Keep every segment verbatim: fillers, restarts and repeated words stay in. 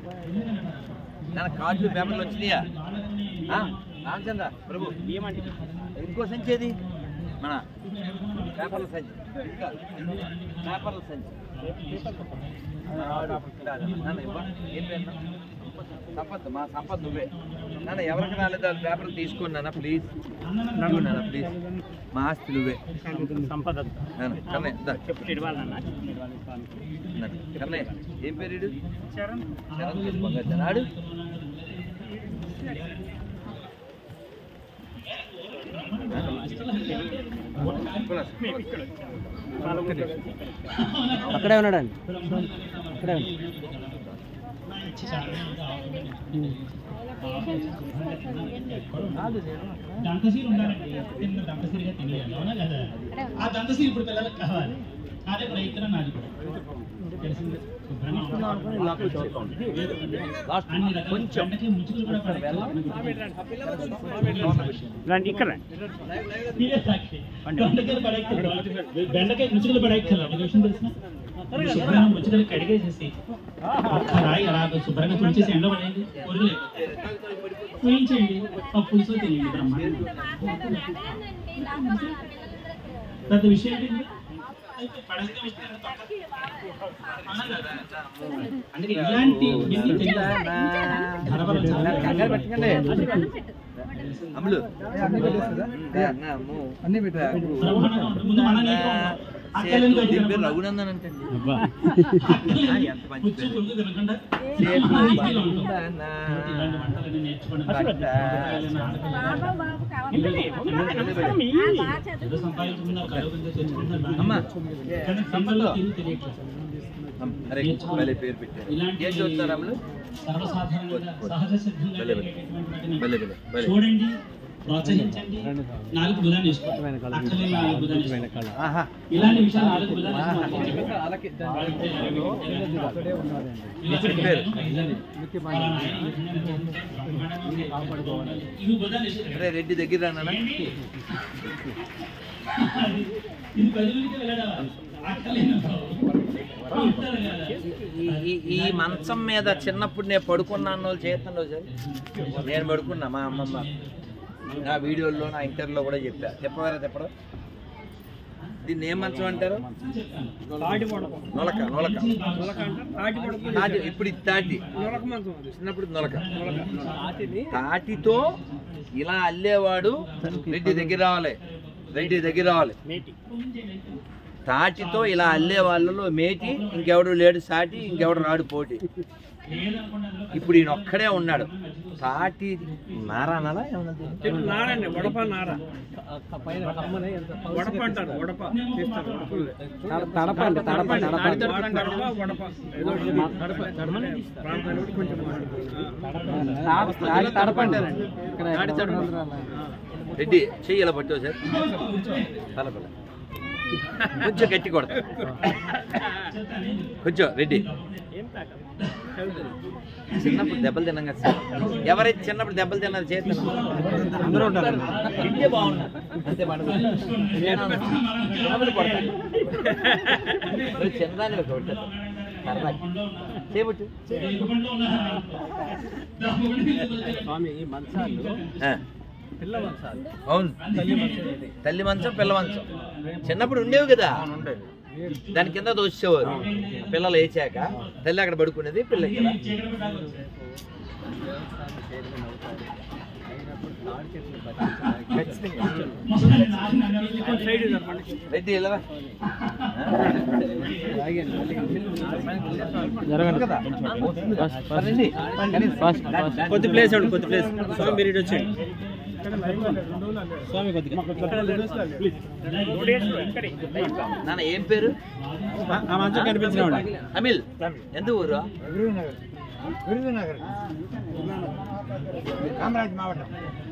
నాన్న కార్డులు పేపర్లు వచ్చినాయా రామచంద్ర ప్రభు ఇంకో సంచి ఏది మన పేపర్ల సంచి పేపర్ల సంచి ఏం పేరు సంపత్ మా సంపత్ నువ్వే నాన్న ఎవరికి రాలేదు వాళ్ళ పేపర్లు తీసుకోండి నాన్న ప్లీజ్ నాన్న ప్లీజ్ మా ఆస్తి నువ్వే సంపద కన్నయ్య ఏం పేరు శరణ్ శరణ్ ఆడు అక్కడే ఉన్నాడండి అక్కడే దంతశీలు ఉండాలండి దంతశీలుగా తెలియాలి అవునా కదా ఆ దంతశీలు ఇప్పుడు పిల్లలకు కావాలి అదే ప్రయత్నం నాది కూడా తెలిసింది ఇక్కడ బెండకాయ ముచ్చుకలు పడేయాలి శుభ్రంగా ముచ్చుకలు కడిగేసేసి రాయి అలా శుభ్రంగా తుడిచేసి ఎండ పడేయండి పొరుగులు వేయించండి పులుసు తినేయండి బ్రహ్మాండం పెద్ద విషయం ఏంటండి అందుకే ఇలాంటి అమ్ములు రఘునందన్ అంటే పేరు పెట్టారు చూడండి ప్రోత్సహించండి నాలుగు బుధాన్ని వేసుకోండి ఇలాంటి విషయాలు నాలుగు బుధాన్ని రెడ్డి దగ్గర ఈ మంచం మీద చిన్నప్పుడు నేను పడుకున్నాను వాళ్ళు చేస్తాను సార్ నేను పడుకున్నా మా అమ్మమ్మ నా వీడియోల్లో నా ఇంటర్వ్యూలో కూడా చెప్పా చెప్పవారా చెప్పడం దీన్ని ఏం మంచం అంటారు నొలక నొలక తాటి ఇప్పుడు ఇది తాటి చిన్నప్పుడు నొలక తాటితో ఇలా అల్లేవాడు రెడ్డి దగ్గర రావాలి రెడ్డి దగ్గర రావాలి తాటితో ఇలా అల్లే వాళ్ళలో మేటి ఇంకెవడు లేడు సాటి ఇంకెవడు రాడు పోటీ ఇప్పుడు ఈయన ఒక్కడే ఉన్నాడు తాటి నారా అనాలా రెడ్డి చెయ్యి ఇలా పట్టావు సార్ తలపల కొంచెం గట్టి కొడతా కొంచెం రెడ్డి చిన్నప్పుడు దెబ్బలు తిన్నాం కదా సార్ ఎవరైతే చిన్నప్పుడు దెబ్బలు తిన్నారు చేస్తాను అందరూ ఉంటారు ఇంటే బాగున్నారు అంతే చంద్రాన్ని కొట్టారు చేపట్టు స్వామి ఈ మంచాలు అవును తల్లి మంచం పిల్ల మంచం చిన్నప్పుడు ఉండేవి కదా దాని కింద దోసేవారు పిల్లలు వేసాక తల్లి అక్కడ పడుకునేది పిల్ల ఇక్కడ రెడ్డి కొద్ది ప్లేస్ అండి కొద్ది ప్లేస్ స్వామి మీరు ఇటు వచ్చేయండి స్వామి కొద్దిగా నాన్న ఏం పేరు ఆ మంచం కనిపించిన అమిల్ ఎంత ఊరు విరుదునగర్ కామరాజ్ మావటం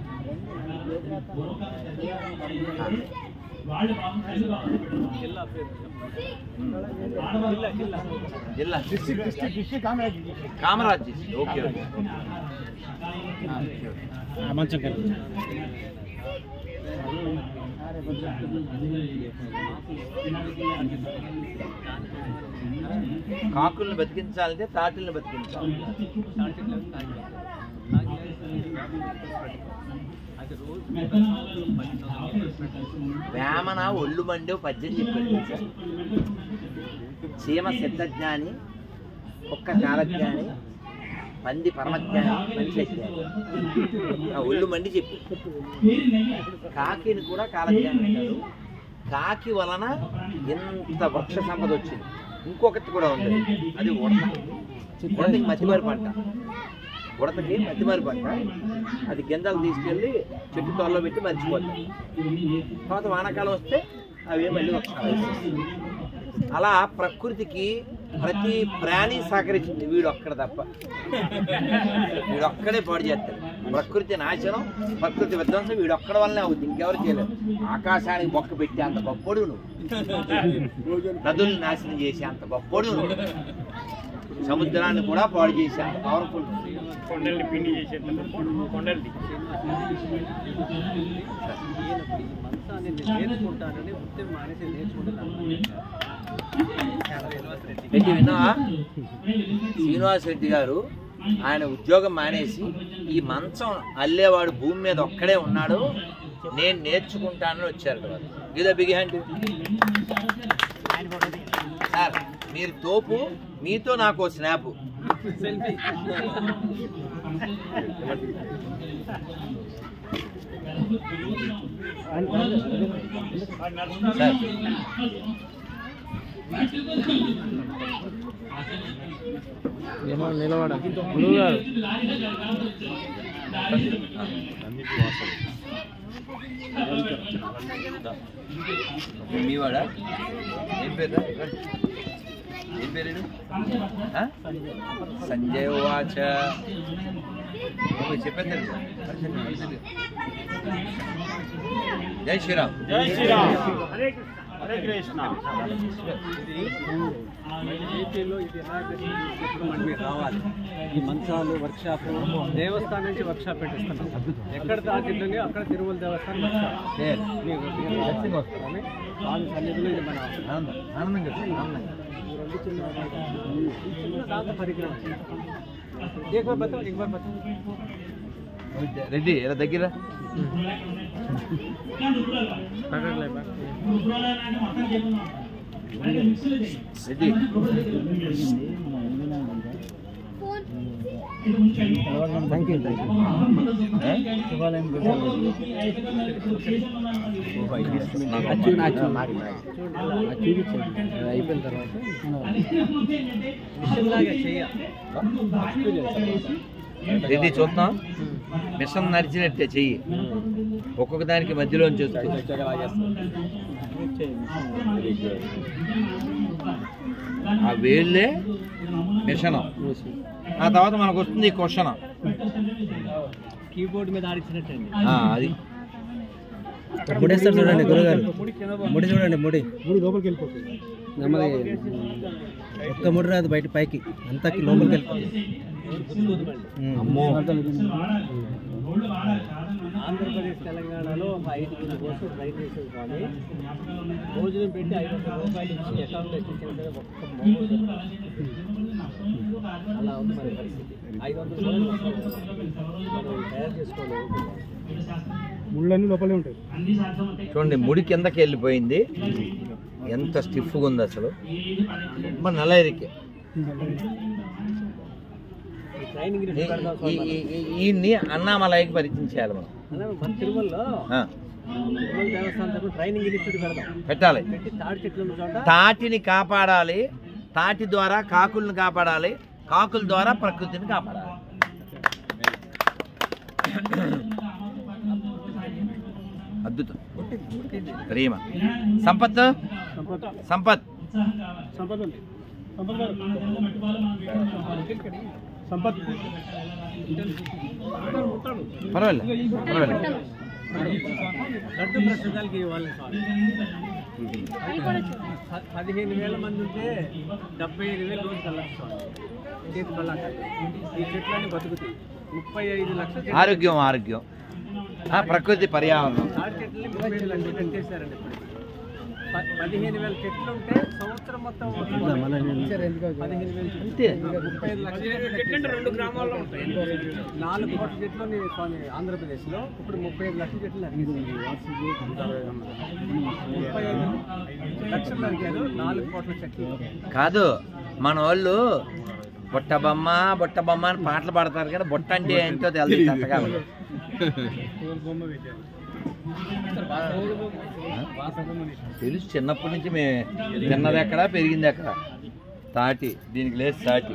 జిల్లా డిస్ట్రిక్ట్ కామరాజ్ కామరాజ్ ఓకే మంచం కనిపించింది కాకుల్ని బతికించాలంటే తాటిల్ని బతికించాలి. వేమన ఒళ్ళు మండే పద్యం చెప్పాడు. చీమ సిద్ధజ్ఞాని, కుక్క కాలజ్ఞాని, పంది పరమజ్ఞాని, మనిషి అజ్ఞాని. ఆ ఒళ్ళు మండి చెప్పి కాకిని కూడా కాలజ్ఞాని అంటారు. కాకి వలన ఎంత వృక్ష సంపద వచ్చింది. ఇంకొకటి కూడా ఉంది, అది ఉడత. ఉడతకి మధ్యమారి పంట, ఉడతకి మధ్యమారి పంట. అది గింజలు తీసుకెళ్ళి చెట్టు తోటలో పెట్టి మర్చిపోతాయి. తర్వాత వానాకాలం వస్తే అవే మళ్ళీ వస్తాయి. అలా ప్రకృతికి ప్రతి ప్రాణి సహకరించింది, వీడు ఒక్కడ తప్ప. వీడు ఒక్కడే పాడు చేస్తాడు. ప్రకృతి నాశనం, ప్రకృతి విధ్వంసం వీడొక్కడ వల్లనే అవుతుంది, ఇంకెవరు చేయలేదు. ఆకాశానికి బొక్క పెట్టి అంత గొప్పడు నువ్వు, నదుల్ని నాశనం చేసి అంత గొప్పడు నువ్వు, సముద్రాన్ని కూడా పాడు చేసి అంత పవర్ఫుల్. కొండల్ని పిండి చేసే కొండల్ని నేర్చుకుంటానని మానేసి నేర్చుకుంటాను. రెడ్డి విన్నావా? శ్రీనివాస్ రెడ్డి గారు ఆయన ఉద్యోగం మానేసి ఈ మంచం అల్లేవాడు భూమి మీద ఒక్కడే ఉన్నాడు, నేను నేర్చుకుంటానని వచ్చారు. ఇదో బిగ్ హ్యాండ్ సార్. మీరు తోపు, మీతో నాకు స్నాప్. నిలబడ గురువు గారు మీవాడా? ఏం పేరు? ఏం పేరు? సంజయ్ వాచ చెప్పేది. జై శ్రీరామ్. జై శ్రీరామ్. హరే హరే కృష్ణ. ఏపీలో ఇది మనకి రావాలి. ఈ మంచాలు వర్క్షాప్, దేవస్థానం నుంచి వర్క్షాప్ పెట్టిస్తున్నాం. ఎక్కడ తాకిందో అక్కడ తిరుమల దేవస్థానం వర్క్షాప్ వస్తామని వాళ్ళ సన్నిధిలో ఇది మన ఆనందం ఆనందంగా రెండు చిన్న చిన్న దాంతో పరికరం. एक बार बताओ, एक बार बताओ. రెడ్డి ఎలా దగ్గర Reddy thank you thank you. అయిపోయిన తర్వాత రెడ్డి చూద్దాం. మిషన్ నడిచినట్టే చెయ్యి, ఒక్కొక్క దానికి మధ్యలో చూస్తూ ఆ వేళ్ళే మిషన్. ఆ తర్వాత మనకు వస్తుంది క్వశ్చన్. కీబోర్డ్ మీద ఆడించినట్టండి అది. ముడేస్తారు చూడండి గురుగారు, ముడి చూడండి, ముడి ముడి లోపలికి వెళ్ళిపోతుంది. నెమ్మది ఒక్క ముడి రాదు బయట, పైకి అంతా లోపలికి వెళ్ళిపోతుంది. ఆంధ్రప్రదేశ్ తెలంగాణలో ఒక ఐదు కిలో కోసం రైతు వేసేది కానీ భోజనం పెట్టి ఐదు వందల రూపాయలు ఇచ్చి అకౌంట్లో ఎక్కించిన ఒక్క అలా ఉంది మరి పరిస్థితి. ఐదు వందల రూపాయలు తయారు చేసుకోవాలి, ముళ్ళన్నీ లోపలే ఉంటాయి. చూడండి, ముడి కిందకి వెళ్ళిపోయింది. ఎంత స్టిఫ్గా ఉంది అసలు, మరి నల్ల ఎరికే. ఈ అన్నామలైకి పరిచయం చేయాలి మనం. మన తిరుమలలో తిరుమల దేవస్థానం ట్రైనింగ్ ఇన్స్టిట్యూట్ పెడదాం, పెట్టాలి. తాటి చెట్లు తాటిని కాపాడాలి, తాటి ద్వారా కాకుల్ని కాపాడాలి, కాకుల ద్వారా ప్రకృతిని కాపాడాలి. అద్భుతం. ప్రేమ సంపత్ సంపత్ సంపత్ పర్వాలేదు పర్వాలేదు. లడ్డు ప్రసాదాలకి ఇవ్వాలి. పదిహేను వేల మంది ఉంటే డెబ్బై ఐదు వేలు రోజు కళ్ళొచ్చు చేతి కళ్ళ. ఈ చెట్లన్నీ బతుకుతాయి. ముప్పై ఐదు లక్షలు ఆరోగ్యం ఆరోగ్యం ఆ, ప్రకృతి పర్యావరణం. తాటి చెట్లని ముప్పై ఐదు లక్షలు కట్టేశారండి ఇప్పుడు. ప- పదిహేను వేల చెట్లు ఉంటే సంవత్సరం మొత్తం పదిహేను వేల చెట్లు ముప్పై ఐదు లక్షలు రెండు గ్రామాల్లో ఉంటాయి. నాలుగు కోట్ల చెట్లు ఉన్నాయి స్వామి ఆంధ్రప్రదేశ్లో. ఇప్పుడు ముప్పై ఐదు లక్షల చెట్లు నరికేసింది. ముప్పై ఐదు లక్షలు నరికారు నాలుగు కోట్ల చెట్లు. కాదు, మన వాళ్ళు బుట్ట బొమ్మ బుట్ట బొమ్మ అని పాటలు పాడతారు కానీ బుట్ట అంటే ఏంటో తెలియదు అంతగా. తెలుసు, చిన్నప్పటి నుంచి మేము తిన్నది ఎక్కడ పెరిగింది ఎక్కడ. తాటి దీనికి లేదు సాటి.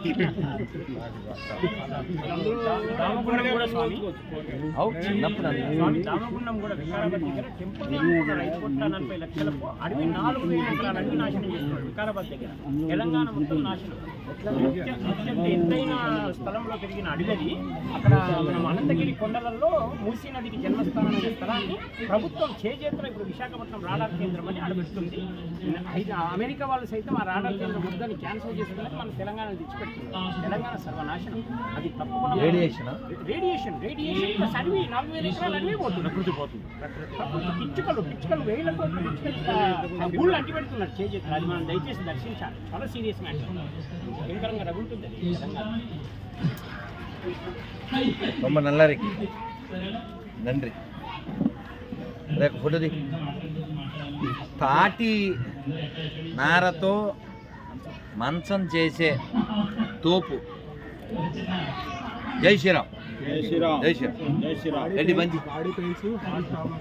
అవు చిన్నప్పుడు దామగుండం కూడా వికారాబాద్ దగ్గర టెంపుల్ రైతు కొట్ట నలభై లక్షలకు అడవి నాలుగు వేల ఎకరాలన్నీ నాశనం చేస్తున్నాడు వికారాబాద్ దగ్గర. తెలంగాణ మొత్తం నాశనం. అత్యంత ఎత్తైన స్థలంలో పెరిగిన అడవి అక్కడ మనం అనంతగిరి కొండలలో మూసీ నదికి జన్మస్థానం అనే స్థలాన్ని ప్రభుత్వం చేజేతులో ఇప్పుడు విశాఖపట్నం రాడార్ కేంద్రం అని అడబెడుతుంది. అమెరికా వాళ్ళు సైతం ఆ రాడార్ కేంద్రం ముద్దని క్యాన్సిల్ చేసుకుని మన తెలంగాణ తెచ్చిపెడుతుంది. తెలంగాణ సర్వనాశనం. అది తప్పకుండా రేడియేషన్ రేడియేషన్ రేడియేషన్ ప్లస్ అడవి నాలుగు వేల ఎకరాలు అడవి పోతుంది. ప్రకృతి పోతుంది. పిచ్చుకలు పిచ్చుకలు వేల కోట్ల పిచ్చుకలు ఊళ్ళు అంటి పెడుతున్నారు చేజేతులు. అది మనం దయచేసి దర్శించాలి. చాలా సీరియస్ మ్యాటర్. భయంకరంగా రగులుతుంది తెలంగాణ. ரொம்ப நல்லா இருக்கு. நன்றி. రేపు ఫోటోది. తాటి నారతో మంచం చేసే తోపు. జై శ్రీరామ్. జై శ్రీరామ్. జై శ్రీరామ్. రెడ్డి మంచి